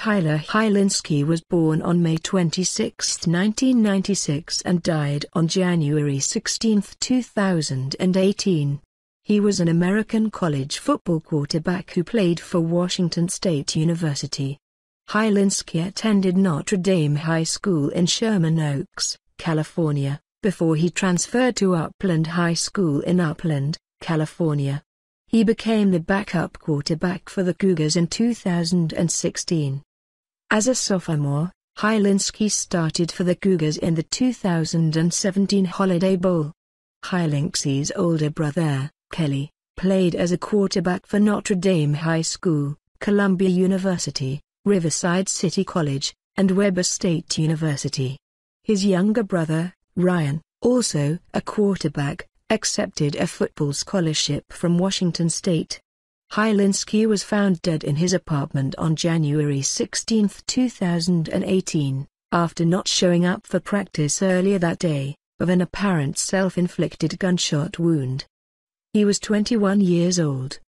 Tyler Hilinski was born on May 26, 1996 and died on January 16, 2018. He was an American college football quarterback who played for Washington State University. Hilinski attended Notre Dame High School in Sherman Oaks, California, before he transferred to Upland High School in Upland, California. He became the backup quarterback for the Cougars in 2016. As a sophomore, Hilinski started for the Cougars in the 2017 Holiday Bowl. Hilinski's older brother, Kelly, played as a quarterback for Notre Dame High School, Columbia University, Riverside City College, and Weber State University. His younger brother, Ryan, also a quarterback, accepted a football scholarship from Washington State. Hilinski was found dead in his apartment on January 16, 2018, after not showing up for practice earlier that day, of an apparent self-inflicted gunshot wound. He was 21 years old.